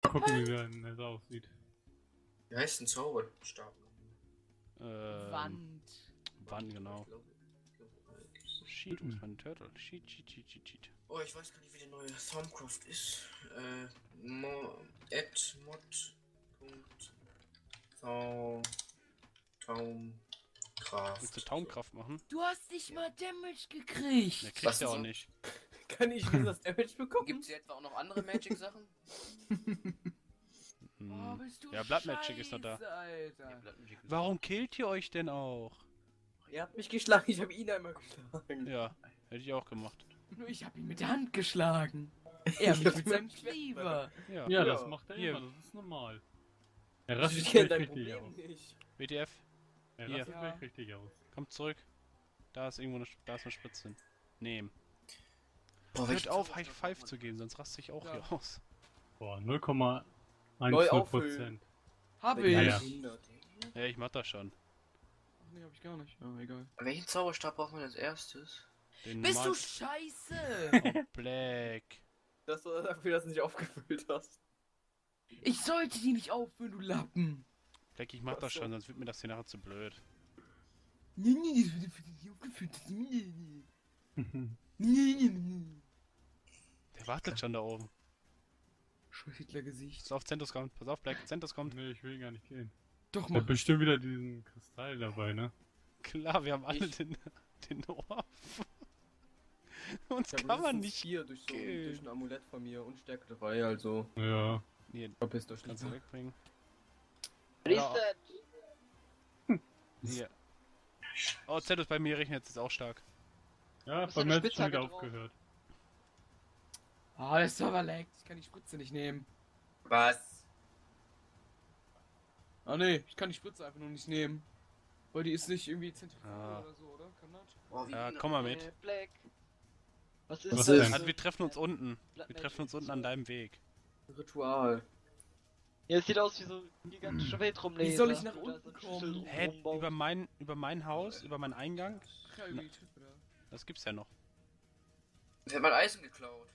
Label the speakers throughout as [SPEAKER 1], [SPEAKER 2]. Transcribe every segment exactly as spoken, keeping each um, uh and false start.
[SPEAKER 1] Gucken, wie der Nether aussieht.
[SPEAKER 2] Wie heißt ein Zauberstab?
[SPEAKER 3] Ähm,
[SPEAKER 4] Wand.
[SPEAKER 3] Wann genau?
[SPEAKER 2] Ich glaub, ich glaub,
[SPEAKER 3] Sheet, wo ist mein Turtle? Sheet, Sheet, Sheet, Sheet, Sheet.
[SPEAKER 2] Oh, ich weiß gar nicht, wie der neue Thaumcraft ist. Äh, mo add mod. Taum. Taumcraft.
[SPEAKER 3] Willst du Taumkraft machen?
[SPEAKER 4] Du hast nicht mal Damage gekriegt.
[SPEAKER 3] Ne,
[SPEAKER 2] Was
[SPEAKER 3] kriegst du
[SPEAKER 2] ist
[SPEAKER 3] auch
[SPEAKER 2] so?
[SPEAKER 3] nicht.
[SPEAKER 5] Kann ich das Damage bekommen?
[SPEAKER 2] Gibt es hier etwa auch noch andere Magic-Sachen?
[SPEAKER 4] Oh,
[SPEAKER 3] Hm.
[SPEAKER 4] bist du
[SPEAKER 3] Ja, Blood Magic ist noch da.
[SPEAKER 4] scheiße, Alter.
[SPEAKER 2] Ja, Blood Magic ist-
[SPEAKER 3] Warum killt ihr euch denn auch?
[SPEAKER 5] Ihr habt mich geschlagen, ich habe ihn einmal geschlagen.
[SPEAKER 3] Ja, hätte ich auch gemacht.
[SPEAKER 4] Nur ich hab ihn mit der Hand geschlagen. Er mich mit seinem Cleaver.
[SPEAKER 3] Ja.
[SPEAKER 1] Ja,
[SPEAKER 5] Ja.
[SPEAKER 1] das macht er
[SPEAKER 3] Hier.
[SPEAKER 1] immer, das ist normal. Er
[SPEAKER 5] Ich
[SPEAKER 1] rastet
[SPEAKER 5] kenne
[SPEAKER 1] gleich
[SPEAKER 5] dein
[SPEAKER 1] richtig
[SPEAKER 5] Problem
[SPEAKER 1] aus.
[SPEAKER 5] nicht.
[SPEAKER 3] W T F,
[SPEAKER 1] Er
[SPEAKER 3] Hier.
[SPEAKER 1] rastet
[SPEAKER 4] Ja.
[SPEAKER 1] gleich richtig aus.
[SPEAKER 3] kommt zurück. Da ist irgendwo eine, da ist eine Spritze. Nehmen.
[SPEAKER 2] Boah,
[SPEAKER 3] Hört
[SPEAKER 2] welchen
[SPEAKER 3] auf,
[SPEAKER 2] Zauberstab
[SPEAKER 3] High
[SPEAKER 2] braucht
[SPEAKER 3] Five
[SPEAKER 2] man?
[SPEAKER 3] zu gehen, sonst raste ich auch
[SPEAKER 4] Ja.
[SPEAKER 3] hier aus.
[SPEAKER 1] Boah, null Komma
[SPEAKER 5] Neu
[SPEAKER 1] eins
[SPEAKER 5] auffüllen.
[SPEAKER 1] Prozent.
[SPEAKER 4] Hab
[SPEAKER 5] Ja,
[SPEAKER 4] ich.
[SPEAKER 1] ja.
[SPEAKER 5] hundert.
[SPEAKER 3] Ja, ich mach das schon.
[SPEAKER 4] Ach nee, hab ich gar nicht. Oh, egal.
[SPEAKER 2] Welchen Zauberstab braucht man als erstes?
[SPEAKER 3] Den
[SPEAKER 4] Bist du
[SPEAKER 3] normalen-
[SPEAKER 4] scheiße?
[SPEAKER 3] Oh, Black.
[SPEAKER 5] Das war dafür, dass du nicht aufgefüllt hast.
[SPEAKER 4] Ich sollte die nicht auffüllen, du Lappen.
[SPEAKER 3] Black, ich mach
[SPEAKER 5] Ach
[SPEAKER 3] das
[SPEAKER 5] so.
[SPEAKER 3] schon, sonst wird mir das hier nachher zu blöd.
[SPEAKER 4] Nee, nee, das wird für dich nicht aufgefüllt. Nee, nee, nee, nee.
[SPEAKER 3] Der wartet schon da oben.
[SPEAKER 4] Scheiß Hitler-Gesicht.
[SPEAKER 3] Pass auf, Zentus kommt. Pass auf, Black, Zentus kommt.
[SPEAKER 1] Nee, ich will gar nicht gehen.
[SPEAKER 4] Doch
[SPEAKER 1] Er
[SPEAKER 4] mal.
[SPEAKER 1] hat bestimmt wieder diesen Kristall dabei, ne?
[SPEAKER 3] Klar, wir haben alle
[SPEAKER 5] Ich-
[SPEAKER 3] den, den Ohr. Uns
[SPEAKER 5] Ich hab
[SPEAKER 3] kann man
[SPEAKER 5] mindestens
[SPEAKER 3] nicht.
[SPEAKER 5] vier durch, so,
[SPEAKER 3] killen.
[SPEAKER 5] durch ein Amulett von mir und Stärke drei, also
[SPEAKER 1] Ja.
[SPEAKER 3] Hier,
[SPEAKER 5] verpisst euch
[SPEAKER 3] kannst
[SPEAKER 5] nicht.
[SPEAKER 3] du wegbringen.
[SPEAKER 6] Reset!
[SPEAKER 3] Hier. Oh, Zentus bei mir rechnet jetzt auch stark.
[SPEAKER 1] Ja,
[SPEAKER 6] ist
[SPEAKER 1] bei
[SPEAKER 6] eine
[SPEAKER 1] mir hat es schon
[SPEAKER 6] Spitzhacke
[SPEAKER 1] wieder
[SPEAKER 6] drauf.
[SPEAKER 1] aufgehört.
[SPEAKER 4] Ah, der Server laggt. Ich kann die Spritze nicht nehmen.
[SPEAKER 2] Was?
[SPEAKER 4] Ah nee, ich kann die Spritze einfach nur nicht nehmen. Weil die ist nicht irgendwie zentrifugal
[SPEAKER 3] Ah.
[SPEAKER 4] oder so, oder? Kann das?
[SPEAKER 2] Boah, wie
[SPEAKER 3] Ja,
[SPEAKER 2] genau-
[SPEAKER 3] komm mal
[SPEAKER 6] Äh,
[SPEAKER 3] mit.
[SPEAKER 6] Black. Was ist
[SPEAKER 1] Was
[SPEAKER 6] das?
[SPEAKER 1] denn?
[SPEAKER 3] Also, wir treffen uns unten.
[SPEAKER 6] Blood
[SPEAKER 3] Wir treffen uns
[SPEAKER 6] Magic.
[SPEAKER 3] unten an deinem Weg.
[SPEAKER 5] Ritual.
[SPEAKER 6] Ja, es sieht aus wie so ein gigantischer Weltraumlaser.
[SPEAKER 4] Wie soll ich nach
[SPEAKER 6] wo da
[SPEAKER 4] unten
[SPEAKER 6] so ein
[SPEAKER 4] kommen?
[SPEAKER 6] Schlüssel
[SPEAKER 3] Hä,
[SPEAKER 6] rumbaut.
[SPEAKER 3] über mein, über mein Haus, über meinen Eingang?
[SPEAKER 4] Ach ja, über die Treppe da.
[SPEAKER 3] Das gibt's ja noch.
[SPEAKER 2] Der hat mal Eisen geklaut.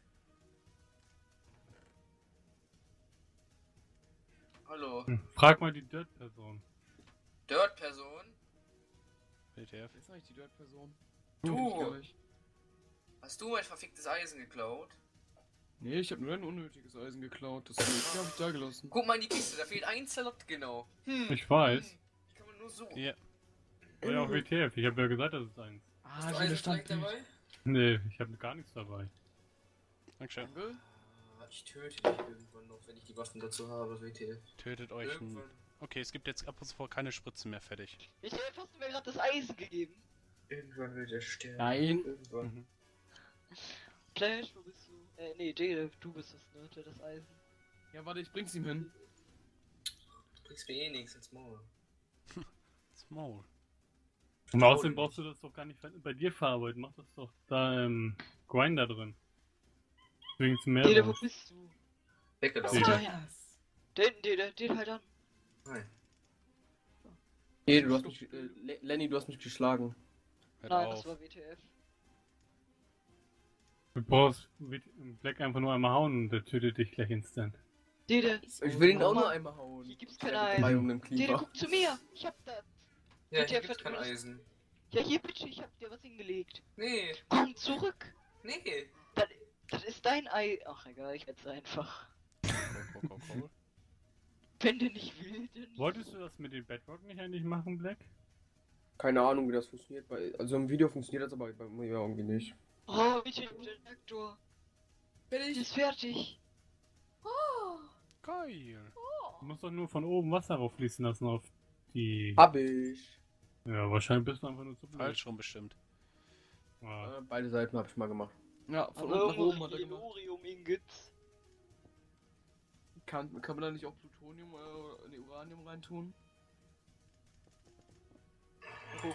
[SPEAKER 2] Hallo.
[SPEAKER 1] Hm. Frag mal die Dirt-Person.
[SPEAKER 2] Dirt-Person?
[SPEAKER 3] W T F.
[SPEAKER 4] Wer ist eigentlich die Dirt-Person?
[SPEAKER 2] Du.
[SPEAKER 4] Kenn ich gar nicht.
[SPEAKER 2] Hast du mein verficktes Eisen geklaut?
[SPEAKER 4] Nee, ich hab nur ein unnötiges Eisen geklaut. Das hab ich da gelassen.
[SPEAKER 2] Guck mal in die Kiste, da fehlt ein Slot genau. Hm.
[SPEAKER 1] Ich weiß.
[SPEAKER 2] Hm. Ich kann man nur so.
[SPEAKER 3] Hier.
[SPEAKER 1] Oder auch W T F. Ich habe ja gesagt, das ist eins.
[SPEAKER 4] Ah,
[SPEAKER 2] Hast du
[SPEAKER 4] so
[SPEAKER 2] Eisen
[SPEAKER 4] eine
[SPEAKER 2] vielleicht
[SPEAKER 4] Standbild.
[SPEAKER 2] dabei?
[SPEAKER 1] Nee, ich habe gar nichts dabei.
[SPEAKER 3] Dankeschön.
[SPEAKER 4] Danke.
[SPEAKER 2] Ah, Ich töte dich irgendwann noch, wenn ich die Waffen dazu habe, W T F.
[SPEAKER 3] Tötet euch ein...
[SPEAKER 2] Irgendwann.
[SPEAKER 3] Okay, es gibt jetzt ab und zu keine Spritzen mehr fertig.
[SPEAKER 6] Ich helfe, hast du mir gerade das Eisen gegeben.
[SPEAKER 2] Irgendwann wird er sterben.
[SPEAKER 4] Nein.
[SPEAKER 2] Irgendwann.
[SPEAKER 3] Mhm.
[SPEAKER 6] Flash, wo bist du? Äh, nee, Jade, du bist es, ne? Der das Eisen.
[SPEAKER 4] Ja, warte, ich bring's ihm hin.
[SPEAKER 2] Du kriegst mir eh nichts ins Maul.
[SPEAKER 3] Small.
[SPEAKER 1] Und außerdem brauchst du das doch gar nicht bei dir verarbeiten. Mach das doch da im Grinder drin. Deswegen zum mehr
[SPEAKER 6] Jade, wo
[SPEAKER 1] raus.
[SPEAKER 6] bist du?
[SPEAKER 2] Weggelaufen.
[SPEAKER 1] Jede.
[SPEAKER 4] Yes.
[SPEAKER 6] Da hinten, Jade, den halt an.
[SPEAKER 2] Nein.
[SPEAKER 5] Nee, du hast mich, äh, Le- Lenny, du hast mich geschlagen.
[SPEAKER 3] Hört
[SPEAKER 6] Nein,
[SPEAKER 3] auf.
[SPEAKER 6] das war W T F.
[SPEAKER 1] Du brauchst Black einfach nur einmal hauen und der tötet dich gleich instant.
[SPEAKER 6] Jade,
[SPEAKER 5] Ich will ihn auch nur einmal hauen.
[SPEAKER 6] hier gibt's keine
[SPEAKER 5] Stärke
[SPEAKER 6] Eisen.
[SPEAKER 5] drei und einem
[SPEAKER 6] Jade,
[SPEAKER 5] Cleaver.
[SPEAKER 6] guck zu mir. Ich hab das.
[SPEAKER 2] Ja,
[SPEAKER 6] Wird
[SPEAKER 2] hier
[SPEAKER 6] ja
[SPEAKER 2] gibt's kein
[SPEAKER 6] verdammt-
[SPEAKER 2] Eisen.
[SPEAKER 6] Ja, hier bitte, ich hab dir was hingelegt.
[SPEAKER 2] Nee,
[SPEAKER 6] Komm zurück.
[SPEAKER 2] nee.
[SPEAKER 6] Das, das ist dein Ei. Ach egal, ich werd's einfach.
[SPEAKER 3] Cool, cool, cool, cool.
[SPEAKER 6] Wenn der nicht will, dann.
[SPEAKER 1] Wolltest du das mit dem Bedrock nicht eigentlich machen, Black?
[SPEAKER 5] Keine Ahnung, wie das funktioniert. Bei, also im Video funktioniert das, aber bei mir irgendwie nicht.
[SPEAKER 6] Oh, bitte, der Reaktor. Der ist fertig.
[SPEAKER 3] Geil.
[SPEAKER 1] Du musst doch nur von oben Wasser rauffließen lassen auf die...
[SPEAKER 5] Hab ich.
[SPEAKER 1] Ja, wahrscheinlich bist du einfach nur zu blöd.
[SPEAKER 3] Falsch rum bestimmt.
[SPEAKER 1] Ja.
[SPEAKER 5] Äh, beide Seiten habe ich mal gemacht.
[SPEAKER 4] Ja, von
[SPEAKER 6] Aber
[SPEAKER 4] unten nach oben hat er gemacht.
[SPEAKER 6] Thorium-Ingots.
[SPEAKER 4] Kann, kann man da nicht auch Plutonium äh, nee, Uranium reintun?
[SPEAKER 6] Gucken.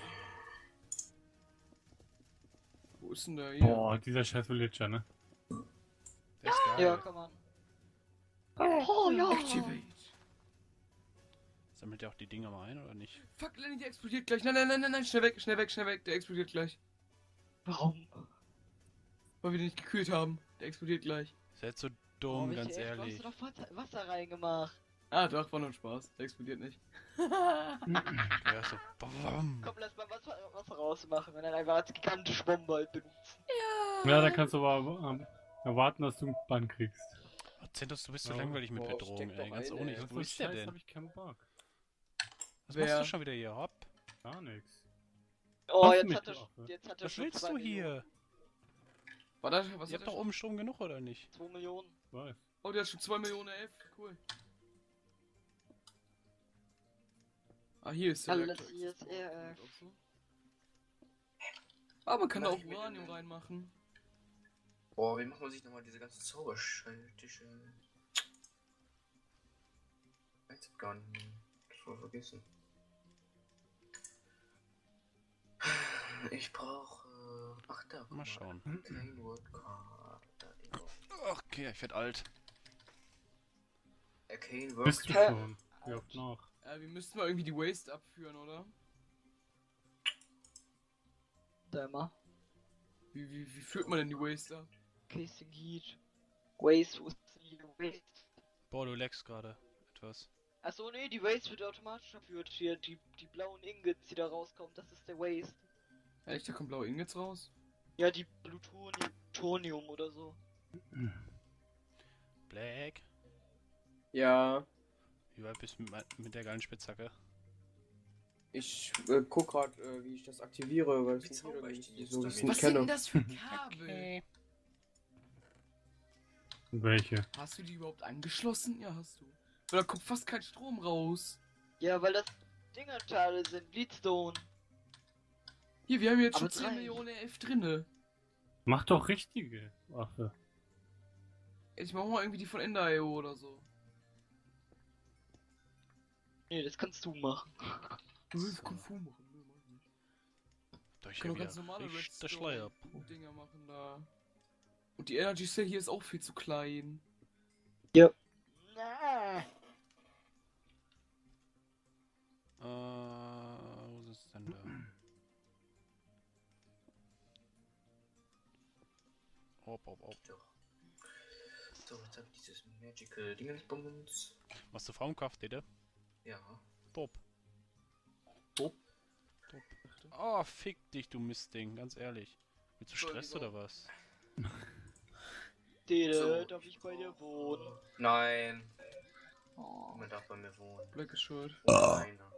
[SPEAKER 4] Wo ist denn der hier?
[SPEAKER 1] Boah, dieser scheiß Villager, ne?
[SPEAKER 3] Der ist geil.
[SPEAKER 6] Ja, kann man. Oh ja.
[SPEAKER 4] Activate.
[SPEAKER 3] Sammelt ihr auch die Dinger mal ein oder nicht?
[SPEAKER 4] Fuck, Lenny, der explodiert gleich. Nein, nein, nein, nein, nein, schnell weg, schnell weg, schnell weg. Der explodiert gleich.
[SPEAKER 6] Warum?
[SPEAKER 4] Weil wir den nicht gekühlt haben. Der explodiert gleich.
[SPEAKER 3] Ist er jetzt so dumm,
[SPEAKER 6] Oh,
[SPEAKER 3] ganz
[SPEAKER 6] W T F, Du
[SPEAKER 3] ehrlich.
[SPEAKER 6] hast doch Wasser, Wasser reingemacht.
[SPEAKER 4] Ah, doch, war nur ein Spaß. Der explodiert nicht.
[SPEAKER 3] Ja, so, bam.
[SPEAKER 6] Komm, lass mal Wasser, Wasser rausmachen und dann einfach als gigantische Bombe halt benutzen.
[SPEAKER 1] Ja, dann kannst du aber ähm, erwarten, dass du einen Bann kriegst.
[SPEAKER 3] Oh, Zentos, du bist so
[SPEAKER 1] Ja.
[SPEAKER 3] langweilig mit
[SPEAKER 5] Boah,
[SPEAKER 3] Bedrohung,
[SPEAKER 5] steck
[SPEAKER 3] ey.
[SPEAKER 5] doch
[SPEAKER 3] Ganz
[SPEAKER 5] ein,
[SPEAKER 3] ohne.
[SPEAKER 5] ey.
[SPEAKER 3] Wo ist der denn?
[SPEAKER 1] hab ich keinen Bock.
[SPEAKER 3] Was
[SPEAKER 4] Wer?
[SPEAKER 3] machst du schon wieder hier? Hopp.
[SPEAKER 1] Gar nichts.
[SPEAKER 6] Oh,
[SPEAKER 1] Lass
[SPEAKER 6] jetzt
[SPEAKER 1] mich
[SPEAKER 6] hat er,
[SPEAKER 1] doch, ne?
[SPEAKER 6] jetzt hat er
[SPEAKER 3] Was
[SPEAKER 6] schon
[SPEAKER 3] willst
[SPEAKER 6] zwei
[SPEAKER 3] du
[SPEAKER 6] Millionen.
[SPEAKER 3] hier?
[SPEAKER 4] War das, was
[SPEAKER 3] Ihr
[SPEAKER 4] hat
[SPEAKER 3] habt doch
[SPEAKER 4] der
[SPEAKER 3] oben Strom genug, oder nicht?
[SPEAKER 6] zwei Millionen.
[SPEAKER 1] Ich weiß.
[SPEAKER 4] schon? Oh, der hat schon zwei Millionen F. Cool. Ah, hier ist der
[SPEAKER 6] Alles
[SPEAKER 4] Reaktor.
[SPEAKER 6] hier ist R F.
[SPEAKER 4] Aber man kann da
[SPEAKER 2] Mach
[SPEAKER 4] auch
[SPEAKER 2] ich mit
[SPEAKER 4] Uranium
[SPEAKER 2] dem-
[SPEAKER 4] reinmachen.
[SPEAKER 2] Boah, wie macht man sich nochmal diese ganzen Zauberschaltische? Weiß ich gar nicht mehr. Das voll vergessen. Ich brauche. Ach, da. guck
[SPEAKER 3] Mal schauen.
[SPEAKER 2] Kein Wordcard. Da, die brauch ich.
[SPEAKER 3] Okay, ich werd alt.
[SPEAKER 2] Arcane
[SPEAKER 1] Bist du
[SPEAKER 2] Work.
[SPEAKER 1] schon? Wie oft noch?
[SPEAKER 4] Ja, wir müssten mal irgendwie die Waste abführen, oder?
[SPEAKER 6] Da immer.
[SPEAKER 4] Wie, wie, wie führt man denn die Waste ab?
[SPEAKER 6] Casing Heat. Waste, wo ist die Waste?
[SPEAKER 3] Boah, du leckst gerade etwas.
[SPEAKER 6] Achso, nee, die Waste wird automatisch verführt. Hier, die, die blauen Ingots, die da rauskommen, das ist der Waste.
[SPEAKER 4] Echt, da kommen blaue Ingots raus?
[SPEAKER 6] Ja, die Plutonium, Plutonium oder so.
[SPEAKER 3] Black.
[SPEAKER 5] Ja,
[SPEAKER 3] Wie weit bist du mit, mein- mit der geilen Spitzhacke?
[SPEAKER 5] ich äh, guck grad, äh, wie ich das aktiviere, weil
[SPEAKER 2] Wie
[SPEAKER 5] es
[SPEAKER 2] zauber
[SPEAKER 5] funktioniert
[SPEAKER 2] ich
[SPEAKER 5] irgendwie
[SPEAKER 2] die jetzt
[SPEAKER 5] so, wie ich es
[SPEAKER 2] damit?
[SPEAKER 5] nicht
[SPEAKER 4] Was sind denn
[SPEAKER 5] kenne.
[SPEAKER 4] das für Kabel?
[SPEAKER 1] Welche?
[SPEAKER 4] Hast du die überhaupt angeschlossen? Ja, hast du. Weil da kommt fast kein Strom raus.
[SPEAKER 6] Ja, weil das Dingerteile sind, Bleedstone.
[SPEAKER 4] Hier, wir haben jetzt
[SPEAKER 6] Aber
[SPEAKER 4] schon zehn
[SPEAKER 6] drei.
[SPEAKER 4] Millionen F drinne.
[SPEAKER 1] Mach doch richtige Waffe.
[SPEAKER 4] Ich mach mal irgendwie die von Ender I O oder so.
[SPEAKER 6] Nee, das kannst du machen.
[SPEAKER 4] Du willst Kung Fu machen, ne, mach ich nicht.
[SPEAKER 3] Doch
[SPEAKER 4] Ich
[SPEAKER 3] hier
[SPEAKER 4] kann doch
[SPEAKER 3] wieder
[SPEAKER 4] ganz normale
[SPEAKER 3] richtig der Schleier.
[SPEAKER 4] Dinger machen da. Und die Energy Cell hier ist auch viel zu klein.
[SPEAKER 6] Na.
[SPEAKER 3] Äh, wo ist es denn da? Hopp, hopp, hopp.
[SPEAKER 2] Doch. So, jetzt hab ich dieses Magical Dingensbummens.
[SPEAKER 3] Machst du Frauenkraft, Dede?
[SPEAKER 2] Ja.
[SPEAKER 3] Bob.
[SPEAKER 4] Bob?
[SPEAKER 3] Bob. Oh, fick dich, du Mistding, ganz ehrlich. Willst du Stress
[SPEAKER 4] Entschuldigung.
[SPEAKER 3] oder was?
[SPEAKER 6] Dede,
[SPEAKER 2] So,
[SPEAKER 6] darf ich bei dir wohnen?
[SPEAKER 2] Nein.
[SPEAKER 6] Oh.
[SPEAKER 2] Niemand darf bei mir wohnen.
[SPEAKER 4] Black ist schuld.
[SPEAKER 2] Keiner.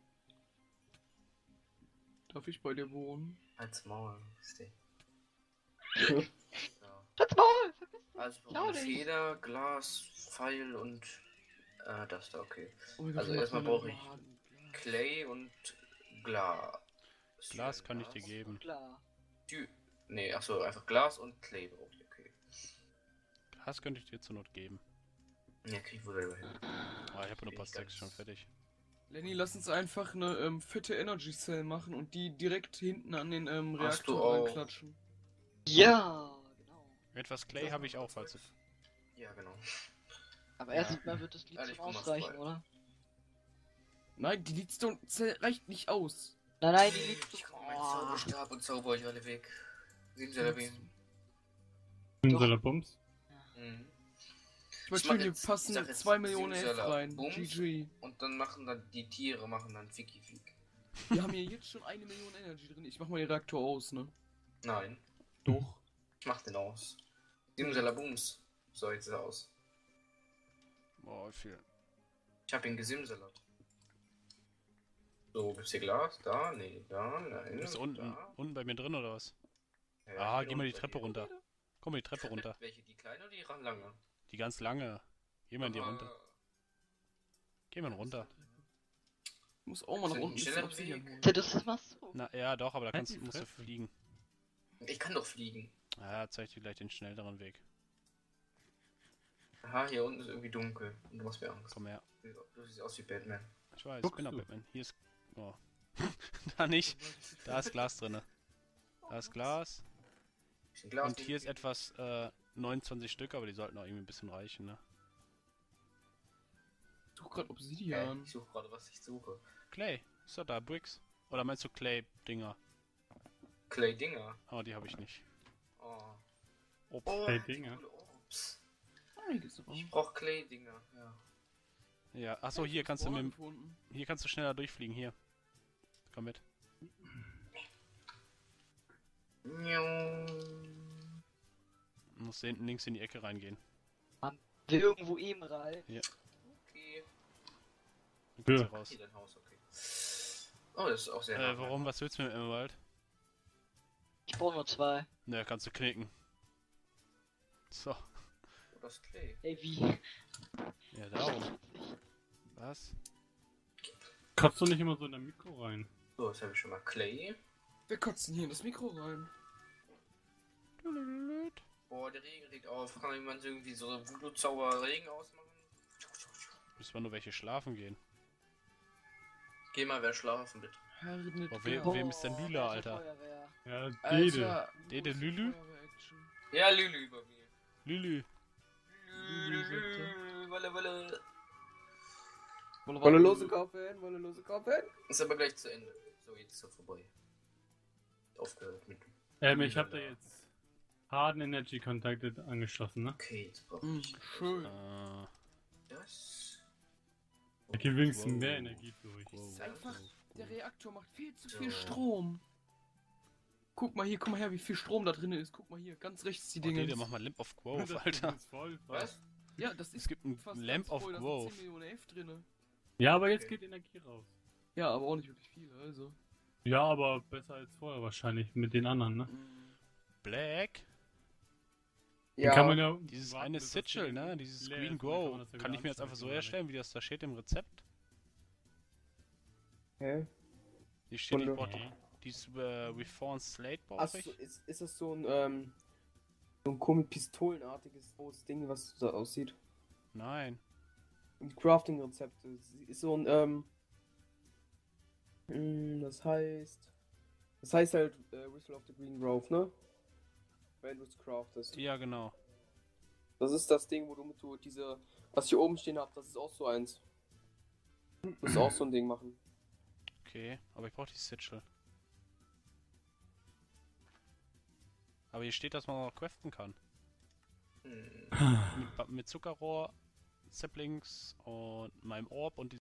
[SPEAKER 4] Darf ich bei dir wohnen?
[SPEAKER 2] Als Maul. ist die.
[SPEAKER 5] Ja.
[SPEAKER 2] Ja.
[SPEAKER 6] Das Maul!
[SPEAKER 2] Also
[SPEAKER 6] Klau
[SPEAKER 2] eine
[SPEAKER 6] dich.
[SPEAKER 2] Feder, Glas, Pfeil und äh, das da, okay.
[SPEAKER 4] Oh mein
[SPEAKER 2] Also
[SPEAKER 4] was
[SPEAKER 2] erstmal
[SPEAKER 4] macht man
[SPEAKER 2] brauche
[SPEAKER 4] denn
[SPEAKER 2] ich
[SPEAKER 4] im Laden?
[SPEAKER 2] Clay und Glas.
[SPEAKER 3] Glas kann ich dir geben.
[SPEAKER 6] Klar.
[SPEAKER 2] Dü nee, achso, einfach Glas und Clay brauche ich, okay.
[SPEAKER 3] Glas könnte ich dir zur Not geben.
[SPEAKER 2] Ja, krieg ich wohl selber hin.
[SPEAKER 3] Ah, ich habe nur
[SPEAKER 2] Bin
[SPEAKER 3] paar
[SPEAKER 2] ich
[SPEAKER 3] Stacks
[SPEAKER 2] ganz-
[SPEAKER 3] schon fertig.
[SPEAKER 4] Lenny, lass uns einfach eine ähm, fette Energy Cell machen und die direkt hinten an den ähm,
[SPEAKER 2] Hast du
[SPEAKER 4] Reaktor
[SPEAKER 2] auch-
[SPEAKER 4] reinklatschen.
[SPEAKER 6] Ja, genau.
[SPEAKER 3] Etwas Clay habe ich auch, falls du...
[SPEAKER 2] Ja, genau.
[SPEAKER 6] Aber
[SPEAKER 2] Ja.
[SPEAKER 6] erst mal wird das Lied
[SPEAKER 2] Ehrlich,
[SPEAKER 6] schon
[SPEAKER 2] guck mal,
[SPEAKER 6] ausreichen,
[SPEAKER 2] zwei.
[SPEAKER 6] oder?
[SPEAKER 4] Nein, die Leadstone Cell reicht nicht aus.
[SPEAKER 6] Nein, nein, die liegt
[SPEAKER 2] Ich
[SPEAKER 6] so.
[SPEAKER 2] hol meinen
[SPEAKER 6] Oh.
[SPEAKER 2] Zauberstab und zauber euch alle weg. Simsalabim.
[SPEAKER 1] Simsalabums.
[SPEAKER 2] Mhm.
[SPEAKER 4] Ich wollte
[SPEAKER 2] Ich mach
[SPEAKER 4] schön, wir
[SPEAKER 2] jetzt- ich
[SPEAKER 4] passen
[SPEAKER 2] sag jetzt
[SPEAKER 4] zwei Millionen F
[SPEAKER 2] Simsalabim.
[SPEAKER 4] rein.
[SPEAKER 2] Bums.
[SPEAKER 4] G G.
[SPEAKER 2] Und dann machen dann die Tiere machen dann Ficky Fick.
[SPEAKER 4] Wir haben hier jetzt schon eine Million Energy drin. Ich mach mal den Reaktor aus, ne?
[SPEAKER 2] Nein,
[SPEAKER 4] Doch.
[SPEAKER 2] ich mach den aus. Simsalabums. So, jetzt ist er aus.
[SPEAKER 3] Oh, viel.
[SPEAKER 2] Ich hab ihn gesimsalert. So, gibt's hier Glas? Da? Nee, da, nein.
[SPEAKER 3] Du bist unten,
[SPEAKER 2] Da.
[SPEAKER 3] unten bei mir drin oder was?
[SPEAKER 2] Ja,
[SPEAKER 3] Ah,
[SPEAKER 2] ich
[SPEAKER 3] geh
[SPEAKER 2] bin
[SPEAKER 3] mal die
[SPEAKER 2] unten bei
[SPEAKER 3] Treppe
[SPEAKER 2] dir.
[SPEAKER 3] runter. Komm mal die Treppe runter.
[SPEAKER 2] Welche, die kleine oder die lange?
[SPEAKER 3] Die ganz lange. Geh mal in die
[SPEAKER 2] Ah,
[SPEAKER 3] runter. Geh mal runter.
[SPEAKER 4] Ich muss auch mal nach
[SPEAKER 2] Ist
[SPEAKER 4] unten ein bisschen
[SPEAKER 2] schneller
[SPEAKER 4] Obsidian
[SPEAKER 2] Weg.
[SPEAKER 4] holen.
[SPEAKER 6] Ja, das machst du.
[SPEAKER 3] Na ja, doch, aber da
[SPEAKER 1] Halt
[SPEAKER 3] kannst,
[SPEAKER 1] die
[SPEAKER 3] musst du
[SPEAKER 1] Fresse.
[SPEAKER 3] fliegen.
[SPEAKER 2] Ich kann doch fliegen.
[SPEAKER 3] Ja, zeig dir gleich den schnelleren Weg.
[SPEAKER 2] Aha, hier unten ist irgendwie dunkel. Und du machst mir Angst.
[SPEAKER 3] Komm her.
[SPEAKER 2] Du siehst aus wie Batman.
[SPEAKER 3] Ich weiß, ich
[SPEAKER 1] Guckst
[SPEAKER 3] bin auch
[SPEAKER 1] du?
[SPEAKER 3] Batman. Hier ist... Oh. Da nicht. Da ist Glas drinne. Da ist Glas.
[SPEAKER 2] Bisschen Glas.
[SPEAKER 3] Und hier ist etwas, äh, neunundzwanzig Stück, aber die sollten auch irgendwie ein bisschen reichen, ne?
[SPEAKER 4] Ich such grad
[SPEAKER 2] Äh,
[SPEAKER 4] Obsidian.
[SPEAKER 2] ich suche gerade, was ich suche.
[SPEAKER 3] Clay. Ist doch da, Bricks. Oder meinst du Clay-Dinger?
[SPEAKER 2] Clay Dinger.
[SPEAKER 3] Oh, die habe ich nicht.
[SPEAKER 2] Oh.
[SPEAKER 3] Oh,
[SPEAKER 2] Oh,
[SPEAKER 1] Clay
[SPEAKER 2] die
[SPEAKER 1] Dinger.
[SPEAKER 2] coole Orbs.
[SPEAKER 4] einiges drauf.
[SPEAKER 2] Ich brauch Clay-Dinger, ja.
[SPEAKER 3] Ja, achso, hier kannst du mit dem,
[SPEAKER 4] gefunden.
[SPEAKER 3] hier kannst du schneller durchfliegen, hier. Komm mit. Du musst hinten links in die Ecke reingehen.
[SPEAKER 6] Will irgendwo eben rein.
[SPEAKER 2] Okay.
[SPEAKER 3] Dann kannst
[SPEAKER 1] Ja.
[SPEAKER 3] du raus.
[SPEAKER 2] Hier dein Haus, okay. Oh, das ist auch sehr
[SPEAKER 3] Äh,
[SPEAKER 2] nah.
[SPEAKER 3] warum? Was willst du mit dem Emerald?
[SPEAKER 6] Ich brauche nur zwei.
[SPEAKER 3] Na, kannst du knicken. So.
[SPEAKER 2] Oh, das ist Clay.
[SPEAKER 6] Ey, wie?
[SPEAKER 3] Ja, darum. Was?
[SPEAKER 1] Kotzt du nicht immer so in dein Mikro rein?
[SPEAKER 2] So, jetzt habe ich schon mal Clay.
[SPEAKER 4] Wer kotzt denn hier in das Mikro rein?
[SPEAKER 2] Boah, der Regen regt auf. Kann jemand irgendwie so Voodoo-Zauber Regen ausmachen?
[SPEAKER 3] Müssen wir nur welche schlafen gehen.
[SPEAKER 2] Geh mal, wer schlafen, bitte.
[SPEAKER 4] Herr mit
[SPEAKER 3] Boah, we- wem ist denn Lila, Alter?
[SPEAKER 6] Feuerwehr.
[SPEAKER 1] Ja, Dede.
[SPEAKER 4] Alter,
[SPEAKER 3] Dede
[SPEAKER 4] wo ist
[SPEAKER 3] Lülü?
[SPEAKER 4] Feuerwehr-Action?
[SPEAKER 2] Ja, Lülü über mir.
[SPEAKER 3] Lülü.
[SPEAKER 2] Lülü, Wolle, Wolle.
[SPEAKER 5] Wolle lose kaufen, wolle lose kaufen.
[SPEAKER 2] Ist aber gleich zu Ende. So, jetzt ist er vorbei. Aufgehört mit.
[SPEAKER 1] Ähm, ich hab da jetzt Harden Energy Contacted angeschlossen, ne?
[SPEAKER 2] Okay, jetzt brauche
[SPEAKER 4] Hm,
[SPEAKER 2] ich
[SPEAKER 4] schön.
[SPEAKER 3] Äh,
[SPEAKER 2] das.
[SPEAKER 1] Da geht wenigstens
[SPEAKER 3] Wow.
[SPEAKER 1] mehr Energie durch.
[SPEAKER 3] wow,
[SPEAKER 4] Einfach,
[SPEAKER 3] wow,
[SPEAKER 4] der
[SPEAKER 3] wow.
[SPEAKER 4] Reaktor macht viel zu
[SPEAKER 2] So.
[SPEAKER 4] viel Strom. Guck mal hier, guck mal her, wie viel Strom da drin ist. Guck mal hier, ganz rechts die
[SPEAKER 3] Oh,
[SPEAKER 4] Dinge.
[SPEAKER 3] Dede, mach mal Lamp of
[SPEAKER 1] Das
[SPEAKER 3] Growth,
[SPEAKER 1] Ding
[SPEAKER 3] Alter.
[SPEAKER 1] ist voll,
[SPEAKER 2] Was?
[SPEAKER 4] Ja, das ist
[SPEAKER 3] Es gibt ein
[SPEAKER 4] fast
[SPEAKER 3] Lamp
[SPEAKER 4] ganz
[SPEAKER 3] of
[SPEAKER 4] voll, da sind
[SPEAKER 3] Growth.
[SPEAKER 4] zehn Millionen F drinne.
[SPEAKER 1] Ja, aber jetzt
[SPEAKER 2] Okay.
[SPEAKER 1] geht Energie raus.
[SPEAKER 4] Ja, aber auch nicht wirklich viel, also.
[SPEAKER 1] Ja, aber besser als vorher wahrscheinlich mit den anderen, ne?
[SPEAKER 4] Mm.
[SPEAKER 3] Black?
[SPEAKER 1] Dann
[SPEAKER 5] Ja,
[SPEAKER 1] kann man ja
[SPEAKER 3] Dieses
[SPEAKER 1] warten,
[SPEAKER 3] eine
[SPEAKER 1] bis das
[SPEAKER 3] Sigil,
[SPEAKER 1] Ding
[SPEAKER 3] ne? Dieses
[SPEAKER 1] leer
[SPEAKER 3] Green
[SPEAKER 1] ist, und dann
[SPEAKER 3] Grow.
[SPEAKER 1] man das ja
[SPEAKER 3] Kann
[SPEAKER 1] wieder
[SPEAKER 3] ich mir jetzt einfach so
[SPEAKER 1] anstreichen,
[SPEAKER 3] herstellen, wie das da steht im Rezept?
[SPEAKER 5] hä?
[SPEAKER 3] Hier steht, ich
[SPEAKER 5] Und-
[SPEAKER 3] brauch doch dieses äh, Reformed Slate brauche
[SPEAKER 5] Achso,
[SPEAKER 3] ich.
[SPEAKER 5] ist, ist das so ein, ähm, so ein komisch pistolenartiges großes Ding, was so aussieht?
[SPEAKER 3] Nein.
[SPEAKER 5] Ein Crafting-Rezept. Ist so ein, ähm, mh, das heißt, das heißt halt, äh, Whistle of the Green Grove, ne? Wenn du es craftest.
[SPEAKER 3] Ja, genau.
[SPEAKER 5] Das ist das Ding, wo du mit du diese, was ich hier oben stehen hab, das ist auch so eins. Du musst auch so ein Ding machen.
[SPEAKER 3] Okay, aber ich brauche die Sigil. Aber hier steht, dass man auch craften kann.
[SPEAKER 2] Hm.
[SPEAKER 3] Mit, Ba- mit Zuckerrohr, Saplings und meinem Orb und